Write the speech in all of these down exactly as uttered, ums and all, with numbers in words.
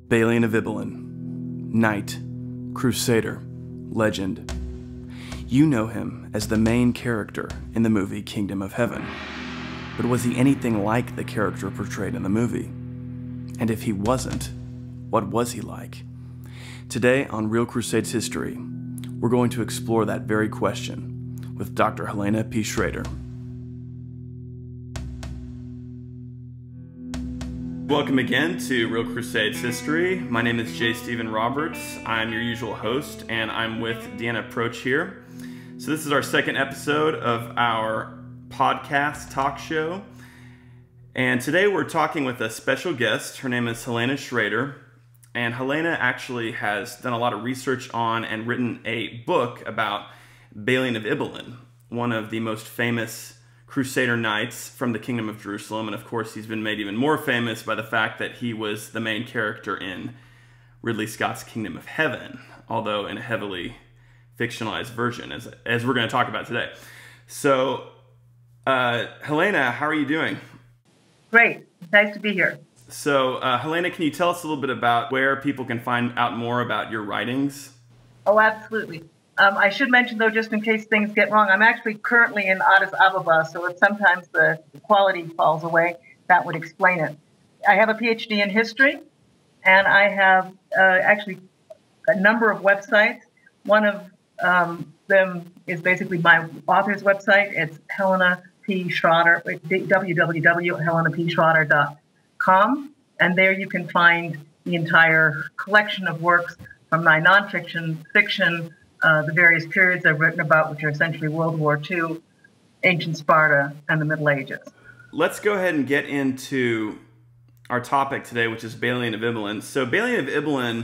Balian of Ibelin, knight, crusader, legend. You know him as the main character in the movie Kingdom of Heaven. But was he anything like the character portrayed in the movie? And if he wasn't, what was he like? Today on Real Crusades History, we're going to explore that very question with Doctor Helena P. Schrader. Welcome again to Real Crusades History. My name is J. Stephen Roberts. I'm your usual host, and I'm with Deanna Proach here. So this is our second episode of our podcast talk show. And today we're talking with a special guest. Her name is Helena Schrader. And Helena actually has done a lot of research on and written a book about Balian of Ibelin, one of the most famous Crusader knights from the Kingdom of Jerusalem. And of course, he's been made even more famous by the fact that he was the main character in Ridley Scott's Kingdom of Heaven, although in a heavily fictionalized version, as, as we're going to talk about today. So, uh, Helena, how are you doing? Great. Nice to be here. So, uh, Helena, can you tell us a little bit about where people can find out more about your writings? Oh, absolutely. Um, I should mention, though, just in case things get wrong, I'm actually currently in Addis Ababa, so if sometimes the quality falls away, that would explain it. I have a P H D in history, and I have uh, actually a number of websites. One of um, them is basically my author's website. It's Helena P. Schrader, w w w dot helena p schrader dot com, and there you can find the entire collection of works from my nonfiction, fiction, Uh, the various periods I've written about, which are essentially World War Two, ancient Sparta, and the Middle Ages. Let's go ahead and get into our topic today, which is Balian of Ibelin. So Balian of Ibelin,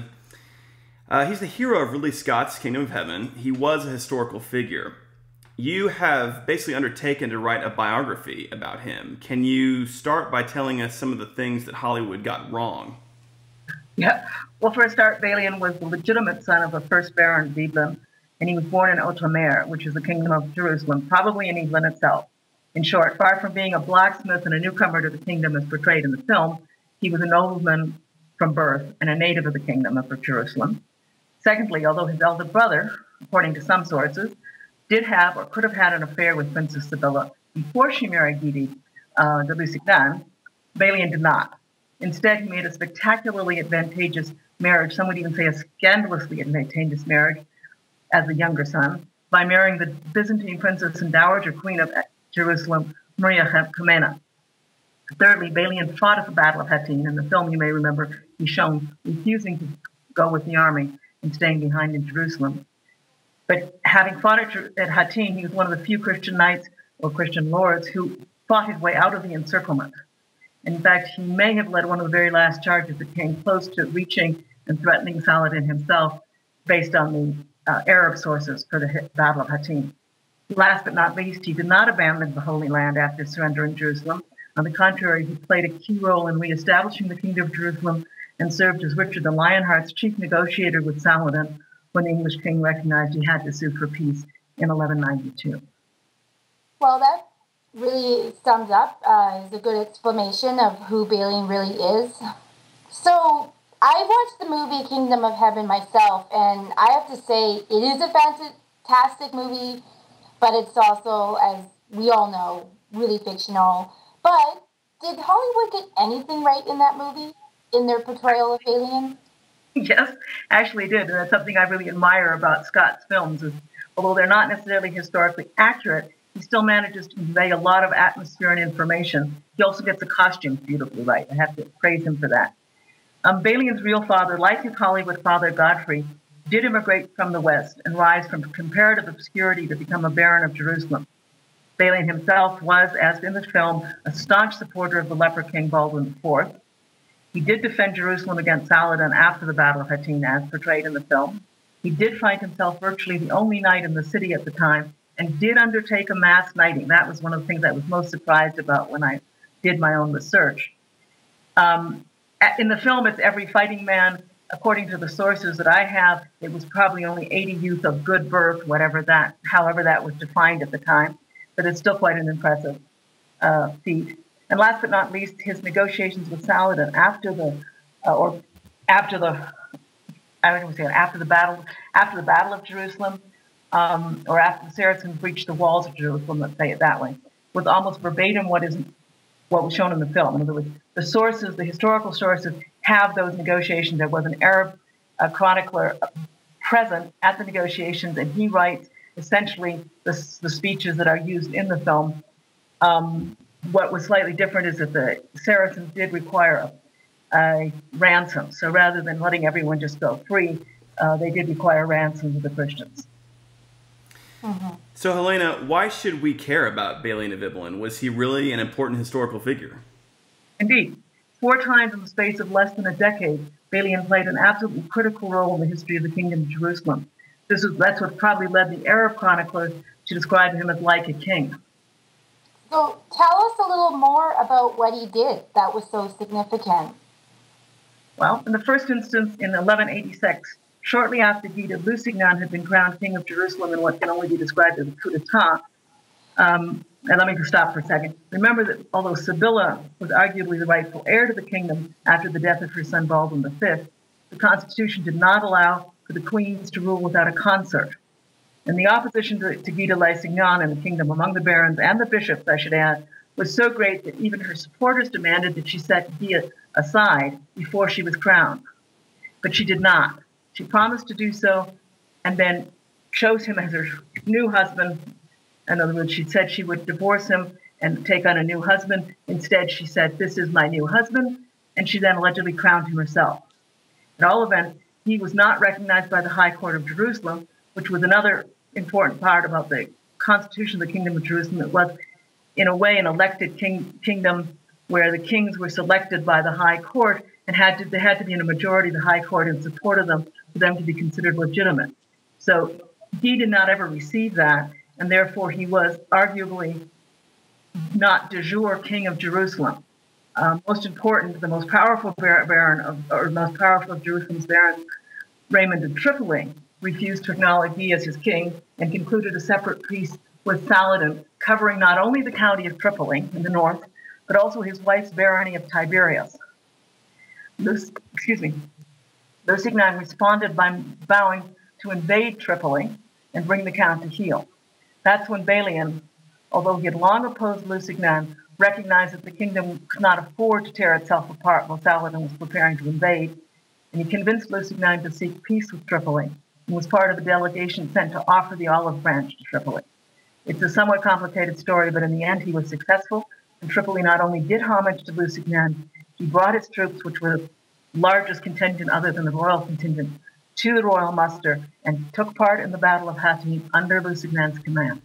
uh, he's the hero of Ridley Scott's Kingdom of Heaven. He was a historical figure. You have basically undertaken to write a biography about him. Can you start by telling us some of the things that Hollywood got wrong? Yeah. Well, for a start, Balian was the legitimate son of the first Baron of Ibelin, and he was born in Outremer, which is the Kingdom of Jerusalem, probably in England itself. In short, far from being a blacksmith and a newcomer to the kingdom as portrayed in the film, he was a nobleman from birth and a native of the Kingdom of Jerusalem. Secondly, although his elder brother, according to some sources, did have or could have had an affair with Princess Sibylla before she married Guidi uh, de Lusignan, Balian did not. Instead, he made a spectacularly advantageous marriage, some would even say a scandalously advantageous marriage, as the younger son, by marrying the Byzantine princess and dowager queen of Jerusalem, Maria Comnena. Thirdly, Balian fought at the Battle of Hattin. In the film, you may remember, he's shown refusing to go with the army and staying behind in Jerusalem. But having fought at, at Hattin, he was one of the few Christian knights or Christian lords who fought his way out of the encirclement. In fact, he may have led one of the very last charges that came close to reaching and threatening Saladin himself, based on the uh, Arab sources for the Battle of Hattin. Last but not least, he did not abandon the Holy Land after surrendering Jerusalem. On the contrary, he played a key role in reestablishing the Kingdom of Jerusalem and served as Richard the Lionheart's chief negotiator with Saladin when the English king recognized he had to sue for peace in eleven ninety-two. Well, that really sums up, uh, is a good explanation of who Balian really is. So, I watched the movie Kingdom of Heaven myself, and I have to say, it is a fantastic movie, but it's also, as we all know, really fictional. But did Hollywood get anything right in that movie, in their portrayal of Balian? Yes, actually did, and that's something I really admire about Scott's films, is although they're not necessarily historically accurate, he still manages to convey a lot of atmosphere and information. He also gets the costumes beautifully right. I have to praise him for that. Um, Balian's real father, like his Hollywood father Godfrey, did immigrate from the West and rise from comparative obscurity to become a Baron of Jerusalem. Balian himself was, as in the film, a staunch supporter of the leper king Baldwin the Fourth. He did defend Jerusalem against Saladin after the Battle of Hattin, as portrayed in the film. He did find himself virtually the only knight in the city at the time, and did undertake a mass knighting. That was one of the things I was most surprised about when I did my own research. Um, in the film, it's every fighting man. According to the sources that I have, it was probably only eighty youth of good birth, whatever that, however that was defined at the time. But it's still quite an impressive uh, feat. And last but not least, his negotiations with Saladin after the, uh, or after the I don't say after the battle after the Battle of Jerusalem, um, or after the Saracens breached the walls of Jerusalem, let's say it that way, was almost verbatim what is what was shown in the film. In other words, the sources, the historical sources, have those negotiations. There was an Arab uh, chronicler present at the negotiations, and he writes essentially the, the speeches that are used in the film. Um, what was slightly different is that the Saracens did require a a ransom. So rather than letting everyone just go free, uh, they did require ransoms of the Christians. Mm-hmm. So Helena, why should we care about Balian of Ibelin? Was he really an important historical figure? Indeed. Four times in the space of less than a decade, Balian played an absolutely critical role in the history of the Kingdom of Jerusalem. This is, that's what probably led the Arab chroniclers to describe him as like a king. So tell us a little more about what he did that was so significant. Well, in the first instance, in eleven eighty-six, shortly after Guy de Lusignan had been crowned king of Jerusalem in what can only be described as a coup d'etat, um, and let me just stop for a second. Remember that although Sibylla was arguably the rightful heir to the kingdom after the death of her son Baldwin the Fifth, the constitution did not allow for the queens to rule without a consort. And the opposition to, to Guy de Lusignan in the kingdom among the barons and the bishops, I should add, was so great that even her supporters demanded that she set Guy aside before she was crowned. But she did not. She promised to do so and then chose him as her new husband. In other words, she said she would divorce him and take on a new husband. Instead, she said, "This is my new husband," and she then allegedly crowned him herself. At all events, he was not recognized by the High Court of Jerusalem, which was another important part about the constitution of the Kingdom of Jerusalem. It was, in a way, an elected king, kingdom where the kings were selected by the High Court and had to, there had to be in a majority of the High Court in support of them for them to be considered legitimate. So he did not ever receive that, and therefore he was arguably not de jure king of Jerusalem. Um, most important, the most powerful baron of, or most powerful of Jerusalem's barons, Raymond of Tripoli, refused to acknowledge Guy as his king and concluded a separate peace with Saladin, covering not only the county of Tripoli in the north, but also his wife's barony of Tiberias. Luc, excuse me. Lusignan responded by vowing to invade Tripoli and bring the count to heel. That's when Balian, although he had long opposed Lusignan, recognized that the kingdom could not afford to tear itself apart while Saladin was preparing to invade, and he convinced Lusignan to seek peace with Tripoli and was part of a delegation sent to offer the olive branch to Tripoli. It's a somewhat complicated story, but in the end he was successful, and Tripoli not only did homage to Lusignan, he brought his troops, which were the largest contingent other than the royal contingent, to the royal muster and took part in the Battle of Hattin under Lusignan's command.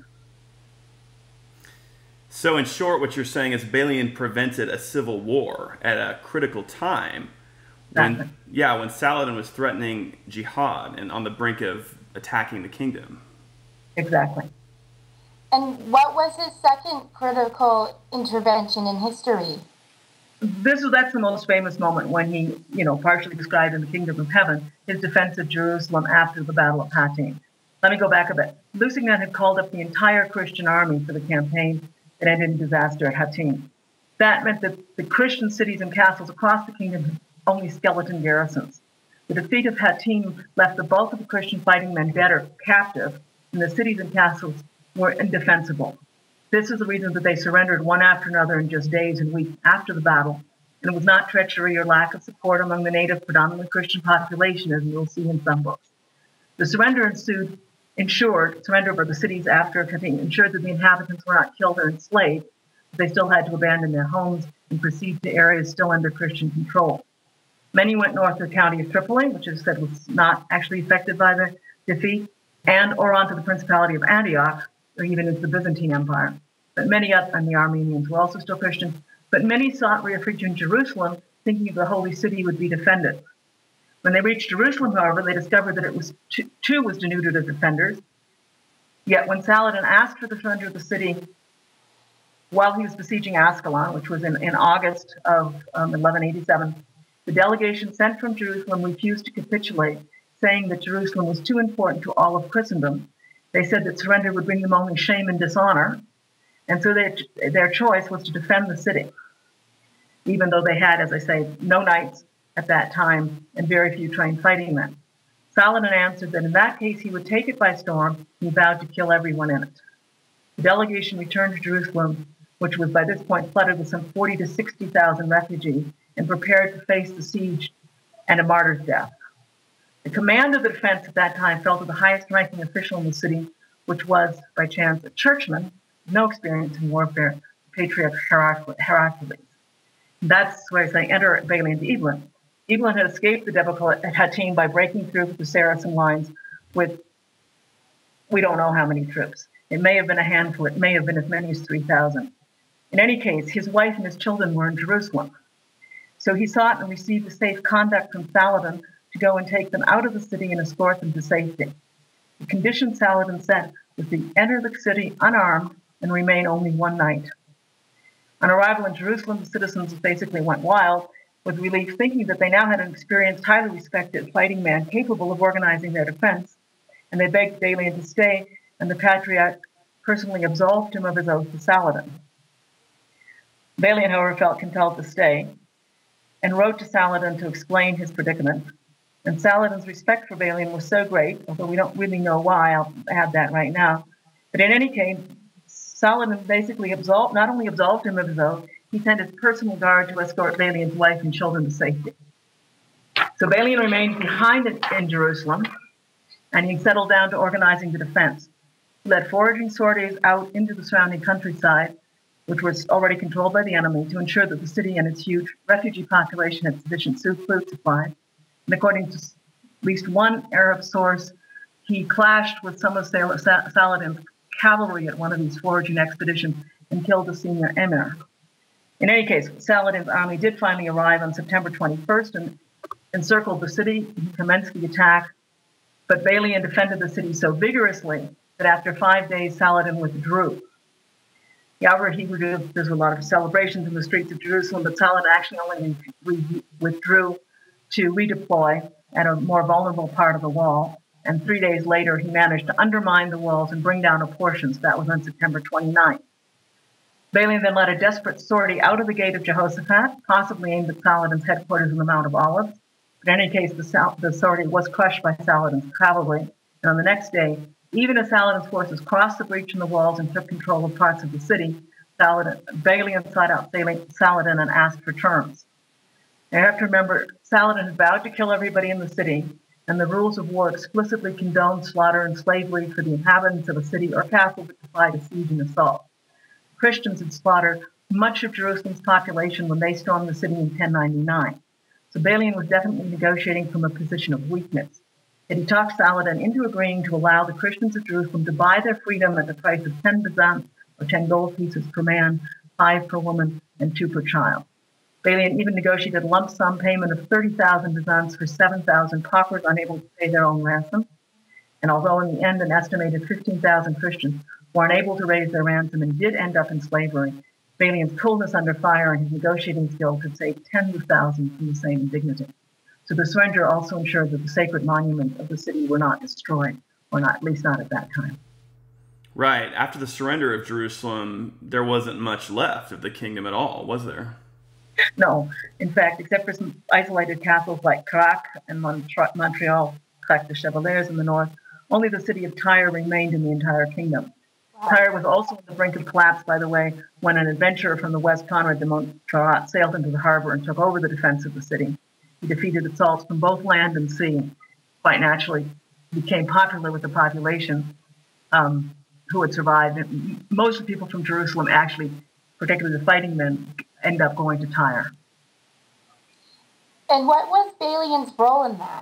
So in short, what you're saying is Balian prevented a civil war at a critical time. When, exactly. Yeah, when Saladin was threatening jihad and on the brink of attacking the kingdom. Exactly. And what was his second critical intervention in history? This is that's the most famous moment when he, you know, partially described in the Kingdom of Heaven, his defense of Jerusalem after the Battle of Hattin. Let me go back a bit. Lusignan had called up the entire Christian army for the campaign that ended in disaster at Hattin. That meant that the Christian cities and castles across the kingdom had only skeleton garrisons. The defeat of Hattin left the bulk of the Christian fighting men dead or captive, and the cities and castles were indefensible. This is the reason that they surrendered one after another in just days and weeks after the battle, and it was not treachery or lack of support among the native, predominantly Christian population, as you'll see in some books. The surrender ensued, ensured, surrender of the cities after Hattin ensured that the inhabitants were not killed or enslaved, but they still had to abandon their homes and proceed to areas still under Christian control. Many went north to the county of Tripoli, which is said was not actually affected by the defeat, and or onto the Principality of Antioch, or even into the Byzantine Empire. But many of and the Armenians were also still Christian, but many sought refuge in Jerusalem, thinking the holy city would be defended. When they reached Jerusalem, however, they discovered that it was too, too was denuded of defenders. Yet when Saladin asked for the surrender of the city while he was besieging Ascalon, which was in, in August of um, eleven eighty-seven, the delegation sent from Jerusalem refused to capitulate, saying that Jerusalem was too important to all of Christendom. They said that surrender would bring them only shame and dishonor, and so their, their choice was to defend the city, even though they had, as I say, no knights, at that time and very few trained fighting men. Saladin answered that in that case he would take it by storm. He vowed to kill everyone in it. The delegation returned to Jerusalem, which was by this point flooded with some forty to sixty thousand refugees, and prepared to face the siege and a martyr's death. The command of the defense at that time fell to the highest-ranking official in the city, which was, by chance, a churchman, no experience in warfare, Patriarch Heracles. That's where I say enter Balian of Ibelin. Ibelin had escaped the debacle at Hattin by breaking through the Saracen lines with, we don't know how many troops. It may have been a handful. It may have been as many as three thousand. In any case, his wife and his children were in Jerusalem. So he sought and received a safe conduct from Saladin to go and take them out of the city and escort them to safety. The condition Saladin set was to enter the city unarmed and remain only one night. On arrival in Jerusalem, the citizens basically went wild with relief, thinking that they now had an experienced, highly respected fighting man capable of organizing their defense, and they begged Balian to stay, and the Patriarch personally absolved him of his oath to Saladin. Balian, however, felt compelled to stay and wrote to Saladin to explain his predicament. And Saladin's respect for Balian was so great, although we don't really know why, I'll add that right now. But in any case, Saladin basically absolved, not only absolved him of his oath, he sent his personal guard to escort Balian's wife and children to safety. So Balian remained behind in, in Jerusalem, and he settled down to organizing the defense. He led foraging sorties out into the surrounding countryside, which was already controlled by the enemy, to ensure that the city and its huge refugee population had sufficient food supply. And according to at least one Arab source, he clashed with some of Saladin's cavalry at one of these foraging expeditions and killed the senior emir. In any case, Saladin's army did finally arrive on September twenty-first and encircled the city. He commenced the attack, but Balian defended the city so vigorously that after five days, Saladin withdrew. However, he withdrew, there was a lot of celebrations in the streets of Jerusalem, but Saladin actually only withdrew to redeploy at a more vulnerable part of the wall. And three days later, he managed to undermine the walls and bring down a portion. So that was on September twenty-ninth. Balian then led a desperate sortie out of the gate of Jehoshaphat, possibly aimed at Saladin's headquarters in the Mount of Olives. But in any case, the, the sortie was crushed by Saladin's cavalry. And on the next day, even as Saladin's forces crossed the breach in the walls and took control of parts of the city, Saladin, Balian sought out Saladin and asked for terms. Now you have to remember, Saladin had vowed to kill everybody in the city, and the rules of war explicitly condoned slaughter and slavery for the inhabitants of a city or castle that defied a siege and assault. Christians had slaughtered much of Jerusalem's population when they stormed the city in ten ninety-nine. So Balian was definitely negotiating from a position of weakness. Yet he talked Saladin into agreeing to allow the Christians of Jerusalem to buy their freedom at the price of ten byzants, or ten gold pieces per man, five per woman, and two per child. Balian even negotiated a lump sum payment of thirty thousand byzants for seven thousand paupers unable to pay their own ransom. And although in the end an estimated fifteen thousand Christians were unable to raise their ransom and did end up in slavery, Balian's coolness under fire and his negotiating skills had saved tens of thousands from the same indignity. So the surrender also ensured that the sacred monuments of the city were not destroyed, or not, at least not at that time. Right. After the surrender of Jerusalem, there wasn't much left of the kingdom at all, was there? No. In fact, except for some isolated castles like Crac and Mont- Montreal, Crac de Chevaliers in the north, only the city of Tyre remained in the entire kingdom. Wow. Tyre was also on the brink of collapse, by the way, when an adventurer from the west, Conrad de Montferrat, sailed into the harbor and took over the defense of the city. He defeated assaults from both land and sea. Quite naturally, became popular with the population um, who had survived. And most of the people from Jerusalem, actually, particularly the fighting men, end up going to Tyre. And what was Balian's role in that?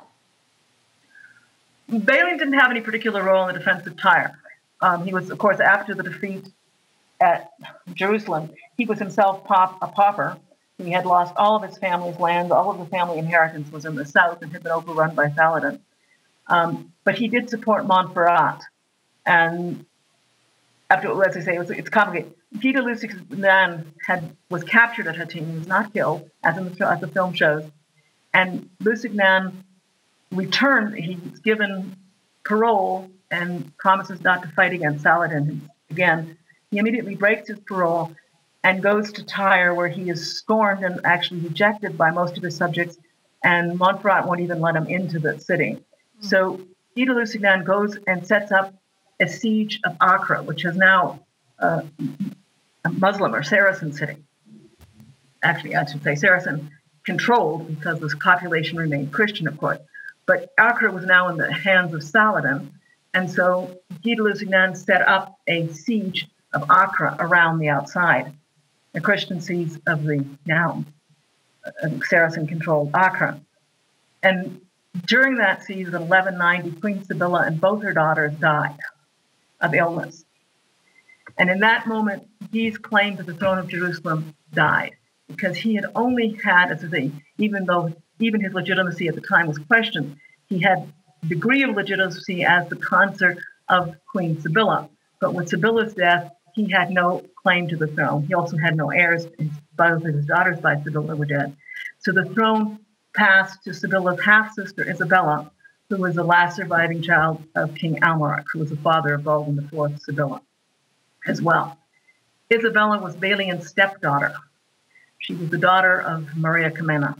Balian didn't have any particular role in the defense of Tyre. Um, he was, of course, after the defeat at Jerusalem, he was himself pop, a pauper. He had lost all of his family's lands. All of the family inheritance was in the south and had been overrun by Saladin. Um, but he did support Montferrat. And after, as I say, it was, it's complicated. Peter Lusignan had was captured at Hattin. He was not killed, as in the, as the film shows. And Lusignan returned. He was given parole and promises not to fight against Saladin again. He immediately breaks his parole and goes to Tyre, where he is scorned and actually rejected by most of his subjects, and Montferrat won't even let him into the city. Mm-hmm. So Guy de Lusignan goes and sets up a siege of Acre, which is now uh, a Muslim or Saracen city. Actually, I should say Saracen controlled, because the population remained Christian, of course. But Acre was now in the hands of Saladin, and so Guy de Lusignan set up a siege of Acre around the outside, the Christian siege of the now uh, Saracen-controlled Acre. And during that siege in eleven ninety, Queen Sibylla and both her daughters died of illness. And in that moment, Guy's claim to the throne of Jerusalem died, because he had only had, as a, even though even his legitimacy at the time was questioned, he had a degree of legitimacy as the consort of Queen Sibylla. But with Sibylla's death, he had no claim to the throne. He also had no heirs. Both of his daughters by Sibylla were dead. So the throne passed to Sibylla's half-sister, Isabella, who was the last surviving child of King Almaric, who was the father of Baldwin the Fourth, Sibylla, as well. Isabella was Balian's stepdaughter. She was the daughter of Maria Comnena.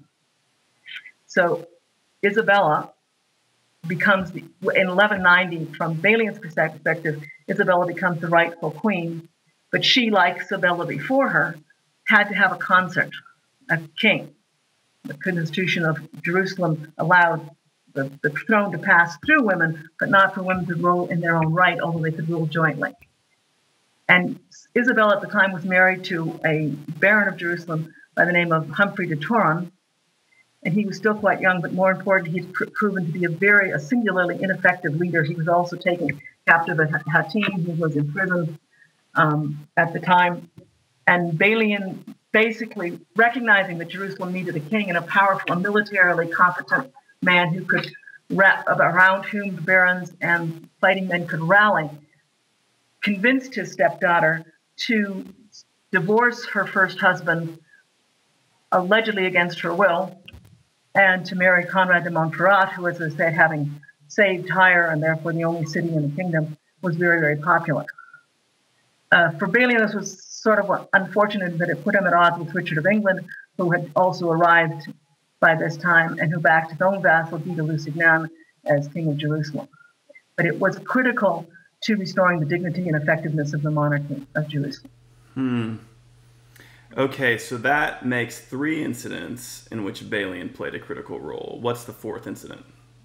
So Isabella becomes, the, in eleven ninety, from Balian's perspective, Isabella becomes the rightful queen, but she, like Sibylla before her, had to have a consort, a king. The Constitution of Jerusalem allowed the, the throne to pass through women, but not for women to rule in their own right, although they could rule jointly. And Isabella at the time was married to a baron of Jerusalem by the name of Humphrey de Toron, and he was still quite young, but more important, he'd pr- proven to be a very, a singularly ineffective leader. He was also taken captive at Hattin. He was imprisoned um, at the time. And Balian, basically recognizing that Jerusalem needed a king and a powerful, a militarily competent man who could wrap around whom the barons and fighting men could rally, convinced his stepdaughter to divorce her first husband, allegedly against her will, and to marry Conrad de Montferrat, who, as I said, having saved Tyre and therefore the only city in the kingdom, was very, very popular. Uh, for Balian, this was sort of unfortunate that it put him at odds with Richard of England, who had also arrived by this time and who backed his own vassal, Guy de Lusignan, as king of Jerusalem. But it was critical to restoring the dignity and effectiveness of the monarchy of Jerusalem. Hmm. Okay, so that makes three incidents in which Balian played a critical role. What's the fourth incident?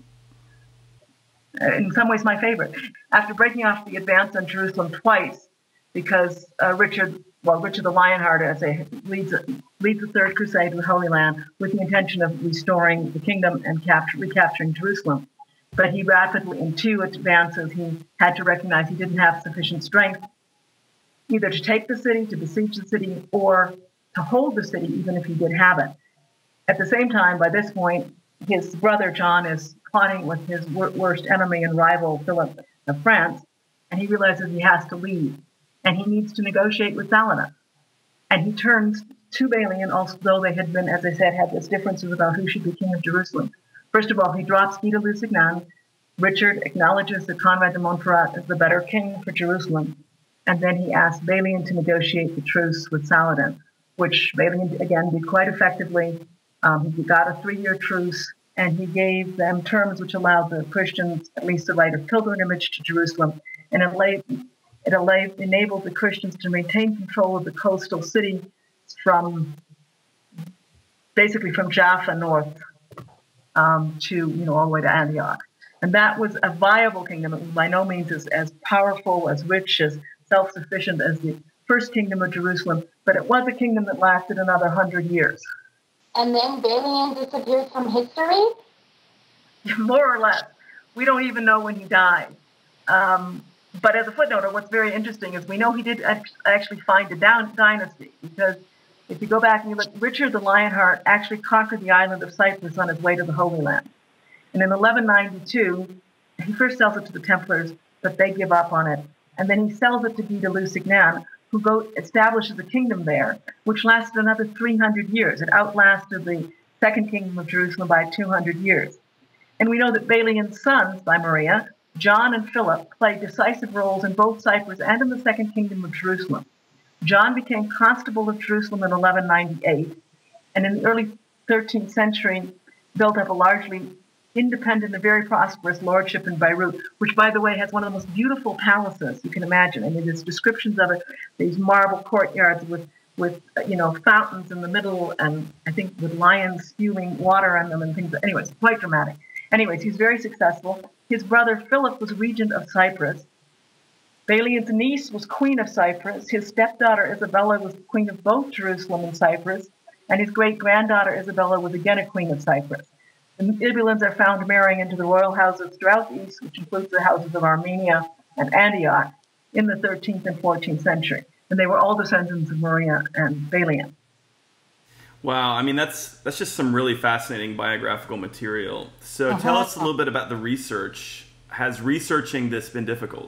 Uh, in some ways, my favorite. After breaking off the advance on Jerusalem twice, because uh, Richard, well, Richard the Lionheart, as a leads leads the Third Crusade to the Holy Land with the intention of restoring the kingdom and capture, recapturing Jerusalem. But he rapidly, in two advances, he had to recognize he didn't have sufficient strength either to take the city, to besiege the city, or to hold the city, even if he did have it. At the same time, by this point, his brother John is plotting with his wor- worst enemy and rival, Philip of France, and he realizes he has to leave, and he needs to negotiate with Saladin. And he turns to Balian, although they had been, as I said, had this differences about who should be king of Jerusalem. First of all, he drops Guy de Lusignan. Richard acknowledges that Conrad de Montferrat is the better king for Jerusalem. And then he asked Balian to negotiate the truce with Saladin, which Balian, again, did quite effectively. Um, he got a three-year truce, and he gave them terms which allowed the Christians at least the right of pilgrimage to Jerusalem. And it, laid, it allowed, enabled the Christians to maintain control of the coastal city from, basically from Jaffa north um, to, you know, all the way to Antioch. And that was a viable kingdom. It was by no means as, as powerful, as rich, as self-sufficient as the first kingdom of Jerusalem, but it was a kingdom that lasted another hundred years. And then Balian disappeared from history? More or less. We don't even know when he died. Um, but as a footnote, what's very interesting is we know he did actually find a down dynasty, because if you go back and you look, Richard the Lionheart actually conquered the island of Cyprus on his way to the Holy Land. And in eleven ninety-two, he first sells it to the Templars, but they give up on it. And then he sells it to Guy de Lusignan, who go, establishes a kingdom there, which lasted another three hundred years. It outlasted the Second Kingdom of Jerusalem by two hundred years. And we know that Balian's sons, by Maria, John and Philip, played decisive roles in both Cyprus and in the Second Kingdom of Jerusalem. John became constable of Jerusalem in eleven ninety-eight, and in the early thirteenth century, built up a largely independent and very prosperous lordship in Beirut, which, by the way, has one of the most beautiful palaces you can imagine. I mean, there's descriptions of it, these marble courtyards with, with you know, fountains in the middle, and I think with lions spewing water on them and things. Anyways, quite dramatic. Anyways, he's very successful. His brother Philip was regent of Cyprus. Balian's niece was queen of Cyprus. His stepdaughter Isabella was queen of both Jerusalem and Cyprus. And his great-granddaughter Isabella was again a queen of Cyprus. The Ibelins are found marrying into the royal houses throughout the East, which includes the houses of Armenia and Antioch in the thirteenth and fourteenth century. And they were all descendants of Maria and Balian. Wow, I mean, that's that's just some really fascinating biographical material. So uh-huh. Tell us a little bit about the research. Has researching this been difficult?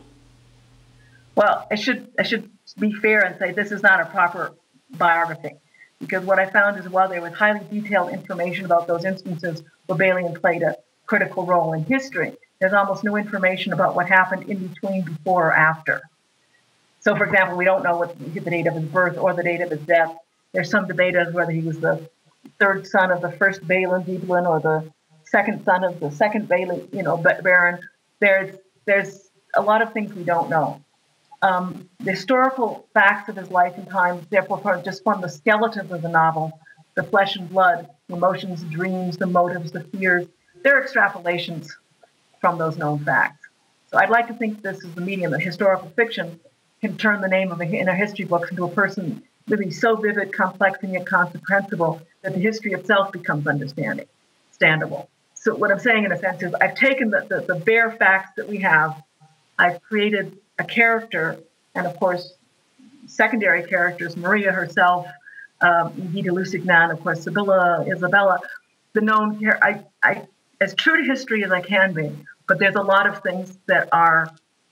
Well, I should I should be fair and say this is not a proper biography, because what I found is while there was highly detailed information about those instances where Balian played a critical role in history, there's almost no information about what happened in between, before or after. So, for example, we don't know what the date of his birth or the date of his death. There's some debate as whether he was the third son of the first Balian of Ibelin or the second son of the second Balian, you know, Baron. There's there's a lot of things we don't know. Um, the historical facts of his life and times, therefore, just form the skeleton of the novel, the flesh and blood, the emotions, the dreams, the motives, the fears. They're extrapolations from those known facts. So I'd like to think this is the medium that historical fiction can turn the name of a, in a history book into a person really so vivid, complex, and yet comprehensible that the history itself becomes understanding, understandable. So what I'm saying, in a sense, is I've taken the, the, the bare facts that we have, I've created a character, and of course, secondary characters, Maria herself, um, Guy de Lusignan, of course, Sibylla, Isabella, the known, I, I, as true to history as I can be, but there's a lot of things that are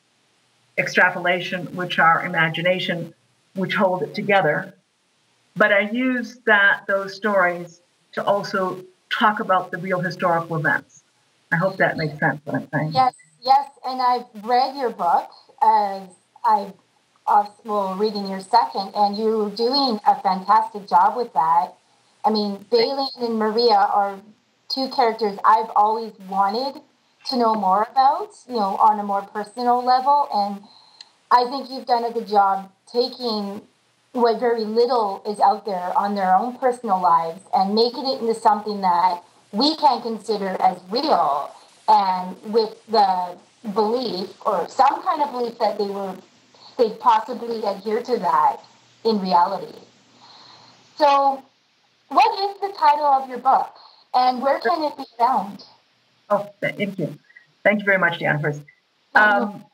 extrapolation, which are imagination, which hold it together. But I use that those stories to also talk about the real historical events. I hope that makes sense, what I'm saying. Yes, yes, and I've read your book, as I've also well, reading your second, and you're doing a fantastic job with that. I mean, Balian and Maria are two characters I've always wanted to know more about, you know, on a more personal level, and I think you've done a good job taking what very little is out there on their own personal lives and making it into something that we can consider as real, and with the belief or some kind of belief that they were they possibly adhere to that in reality. So what is the title of your book, and where can it be found? Oh, thank you. Thank you very much, Deanna. First, um,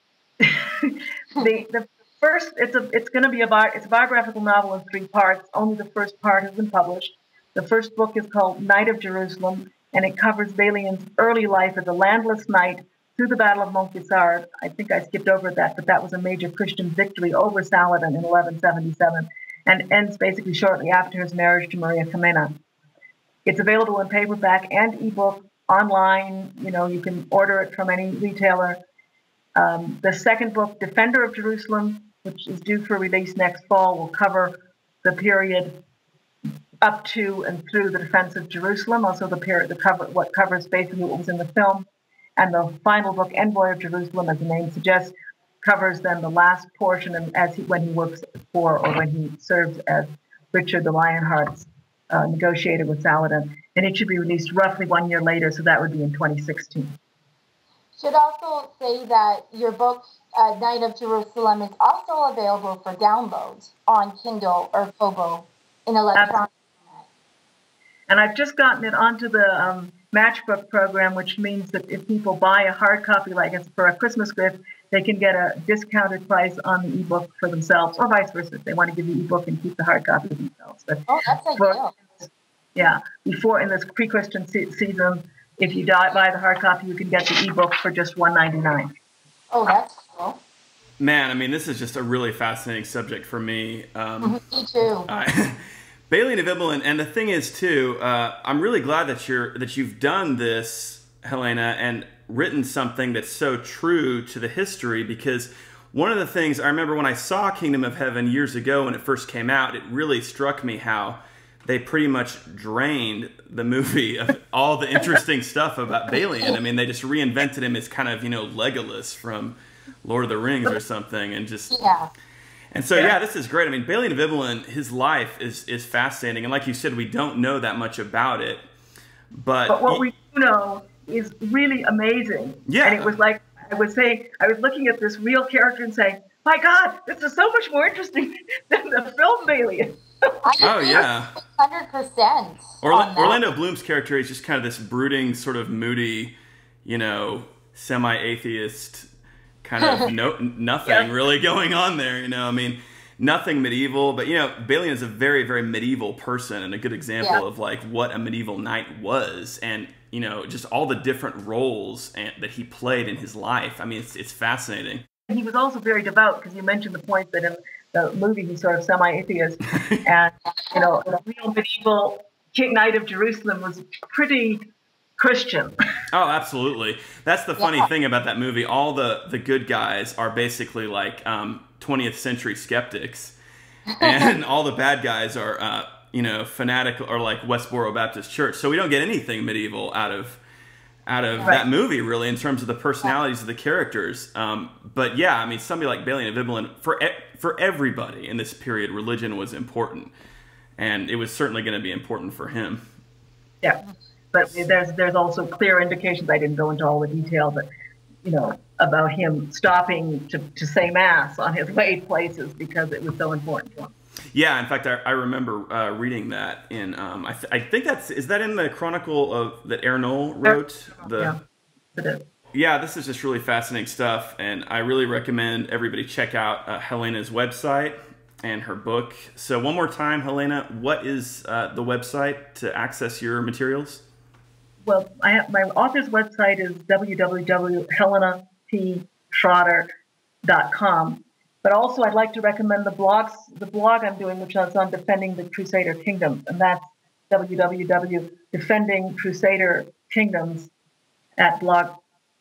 the the first it's a it's going to be a bi- it's a biographical novel in three parts. Only the first part has been published. The first book is called Knight of Jerusalem, and it covers Balian's early life as a landless knight through the Battle of Montgisard. I think I skipped over that, but that was a major Christian victory over Saladin in eleven seventy-seven, and ends basically shortly after his marriage to Maria Ximena. It's available in paperback and ebook, online. You know, you can order it from any retailer. Um, the second book, Defender of Jerusalem, which is due for release next fall, will cover the period up to and through the defense of Jerusalem, also the period, the cover, what covers basically what was in the film. And the final book, Envoy of Jerusalem, as the name suggests, covers then the last portion, and as he, when he works for or when he serves as Richard the Lionheart's uh, negotiator with Saladin. And it should be released roughly one year later, so that would be in twenty sixteen. Should also say that your book, uh, Knight of Jerusalem, is also available for download on Kindle or Kobo in electronic format. And I've just gotten it onto the um, Matchbook program, which means that if people buy a hard copy, like it's for a Christmas gift, they can get a discounted price on the ebook for themselves, or vice versa, if they want to give the ebook and keep the hard copy themselves. But oh, that's for, ideal. Yeah, before in this pre-Christian se- season, if you buy the hard copy, you can get the ebook for just one ninety-nine. Oh, that's cool. Man, I mean, this is just a really fascinating subject for me. Um, me too. I, Balian of Ibelin, and the thing is too, uh, I'm really glad that you're that you've done this, Helena, and written something that's so true to the history. Because one of the things I remember when I saw Kingdom of Heaven years ago when it first came out, it really struck me how they pretty much drained the movie of all the interesting stuff about Balian. I mean, they just reinvented him as kind of, you know, Legolas from Lord of the Rings or something, and just yeah. And so, yeah, this is great. I mean, Balian of Ibelin, his life is is fascinating, and like you said, we don't know that much about it, but but what we do know is really amazing. Yeah, and it was like I was saying, I was looking at this real character and saying, "My God, this is so much more interesting than the film Balian." Oh yeah, one hundred percent. Orlando Bloom's character is just kind of this brooding, sort of moody, you know, semi-atheist kind of no nothing yeah. really going on there. You know, I mean, nothing medieval, but you know, Balian is a very, very medieval person and a good example yeah. of like what a medieval knight was, and you know, just all the different roles and, that he played in his life. I mean, it's it's fascinating. He was also very devout, because you mentioned the point that in the movie he's sort of semi-atheist, and you know, the real medieval King Knight of Jerusalem was pretty Christian. Oh, absolutely. That's the funny yeah. thing about that movie. All the the good guys are basically like um, twentieth century skeptics, and all the bad guys are uh, you know, fanatical, or like Westboro Baptist Church. So we don't get anything medieval out of. out of right. that movie, really, in terms of the personalities of the characters. Um, but yeah, I mean, somebody like Balian of Ibelin, for e for everybody in this period, religion was important, and it was certainly going to be important for him. Yeah, but there's there's also clear indications. I didn't go into all the detail, but you know, about him stopping to to say mass on his way places because it was so important to him. Yeah, in fact, I, I remember uh, reading that in. Um, I, th I think that's is that in the Chronicle of that Ernoul wrote. The yeah, it is. Yeah, this is just really fascinating stuff, and I really recommend everybody check out uh, Helena's website and her book. So one more time, Helena, what is uh, the website to access your materials? Well, I have, my author's website is w w w dot helena p schrader dot com. But also, I'd like to recommend the blogs, the blog I'm doing, which is on defending the Crusader kingdoms, and that's w w w dot defending crusader kingdoms at blog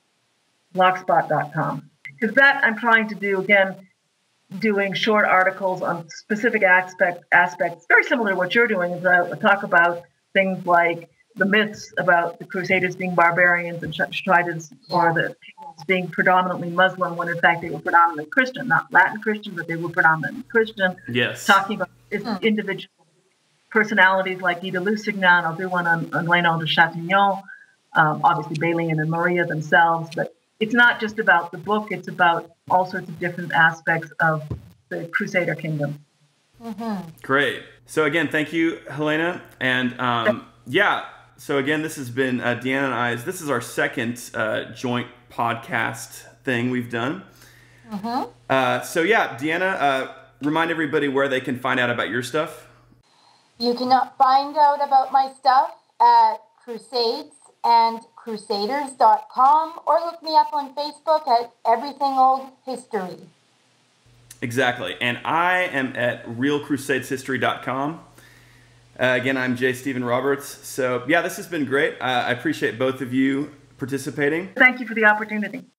blogspot dot com. Because that I'm trying to do again, doing short articles on specific aspect aspects, very similar to what you're doing. Is I talk about things like the myths about the Crusaders being barbarians and Schraders, or the kingdoms being predominantly Muslim, when in fact they were predominantly Christian, not Latin Christian, but they were predominantly Christian. Yes. Talking about individual personalities like Guy de Lusignan. I'll do one on, on Renaud de Chatillon, um, obviously Balian and Maria themselves. But it's not just about the book, it's about all sorts of different aspects of the Crusader kingdom. Mm-hmm. Great. So again, thank you, Helena. And um, yeah, so again, this has been uh, Deanna and I's. This is our second uh, joint podcast thing we've done. Mm-hmm. Uh, so yeah, Deanna, uh, remind everybody where they can find out about your stuff. You can find out about my stuff at Crusades and Crusaders dot com, or look me up on Facebook at Everything Old History. Exactly. And I am at real crusades history dot com. Uh, again, I'm J. Stephen Roberts. So, yeah, this has been great. Uh, I appreciate both of you participating. Thank you for the opportunity.